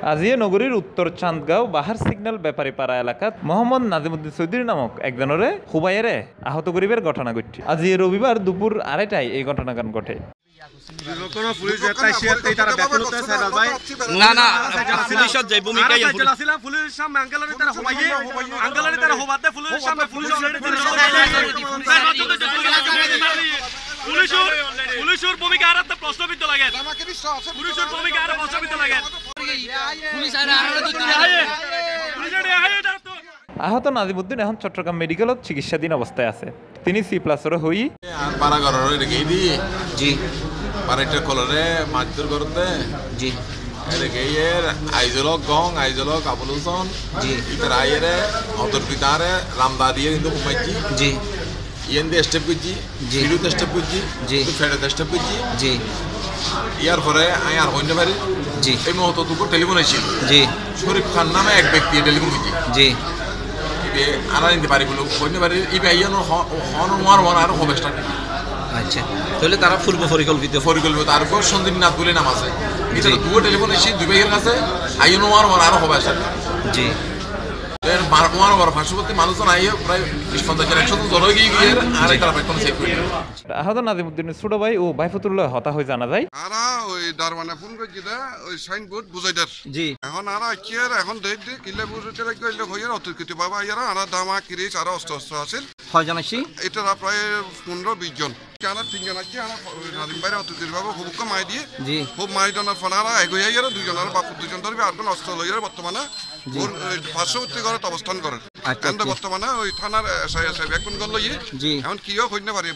আজিয়া নগরীর উত্তর চাঁদগাঁও বাহার সিগন্যাল ব্যাপারীপাড়া এলাকাত মোহাম্মদ নাজিমুদ্দিন চৌধুরী নামক একজনরে হুবাইয়েরে আহত গরিবের ঘটনা ঘটছে। আজ রবিবার দুপুর 2:30টায় এই ঘটনাকান ঘটে। পুলিশের ভূমিকা আর একটা প্রশ্নবিদ্ধ লাগে, পুলিশের ভূমিকা আর প্রশ্নবিদ্ধ লাগে। আহত নাজিমুদ্দিন এখন চট্টগ্রাম মেডিকেলত চিকিৎসাধীন অবস্থায় আছে। তিনি C+র হই বাড়িটা কলরে মাছদুর করতে জি এর আইজলক গং আইজলক আবুল হোসেন জি ইতার আইরে অতর পিতারে রামদা দিয়ে কিন্তু উমাইজি জি ইয়েন্দি স্টেপ করছি জি বিরুদ্ধ স্টেপ করছি জি ফেডে স্টেপ করছি জি ইয়ার পরে আয়ার হইতে পারি জি এই মুহূর্তে দুপুর টেলিফোন আসছিল জি শরীফ খান নামে এক ব্যক্তি টেলিফোন করছি জি ইবে আনা নিতে পারি বলে হইতে পারি ইবে আইয়ানো হন মার মন আর হবে স্টার্ট। আচ্ছা, তাহলে তারা পূর্ব পরিকল্পিত তারপর সন্দীপ নাথ বলে নাম আছে এটা দুটো টেলিফোন এসে দুই ভাইয়ের কাছে আইনো মার মন আরো হবে স্টার্ট জি আহত নাজিমুদ্দিনের ছোট ভাই ও ভাইফতুল্লাহ হতা হয়ে জানা যায়। এখন আছে এটা প্রায় 15-20 জন তিনজন আছে নাজিম ভাই অতিথির ভাবে খুব মাই দিয়ে খুব মাই জনের ফোনারা এগোই দুজনের বাপু দুজন ধরবে আর কোন অস্ত্র লইয়ার বর্তমানে পার্শ্ববর্তী ঘরে অবস্থান করেন। বর্তমানে ওই থানার এখন গল এখন কি হইতে পারে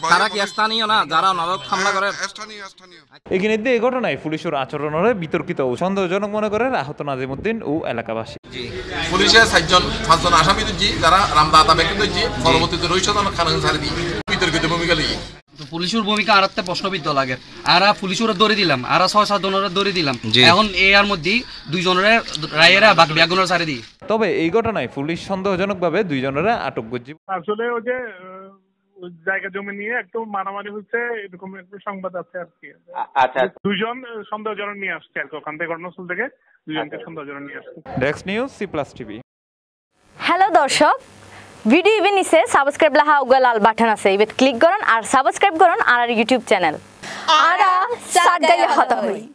এখানে এই ঘটনায় পুলিশের আচরণের বিতর্কিত ও সন্দেহজনক মনে করে আহত নাজিমুদ্দিন ও এলাকাবাসী। পুলিশের 5জন আসামি দিচ্ছি যারা রামদাতা ব্যক্তি দিচ্ছি পরবর্তীতে রইসন খান ছাড়ি দিই বিতর্কিত ভূমিকা লিয়ে পুলিশের ভূমিকা আর একটা প্রশ্নবিদ্ধ লাগে। আর পুলিশের দৌড়ে দিলাম আর 6-7 জনের দৌড়ে দিলাম এখন এর মধ্যে 2 জনের রায়েরা বাকি বেগুনের ছাড়ি দিই। তবে এই ঘটনায় পুলিশ সন্দেহজনকভাবে 2 জনের আটক করছে। আসলে ওই যে জায়গা জমি নিয়ে একটু মারামারি হচ্ছে এরকম একটা সংবাদ আছে আর কি। আচ্ছা, 2 জন সন্দেহজনক নিয়ে আসছে আর কি ওখান থেকে ঘটনাস্থল থেকে 2 জনকে সন্দেহজনক নিয়ে আসছে। Desk news C+ TV। Hello দর্শক, ভিডিও ইভেন নিচে সাবস্ক্রাইব লাহা উগা লাল বাটন আছে, ইবেত ক্লিক করুন আর সাবস্ক্রাইব করুন আর ইউটিউব চ্যানেল আরা সাগাইয়া হতা হই।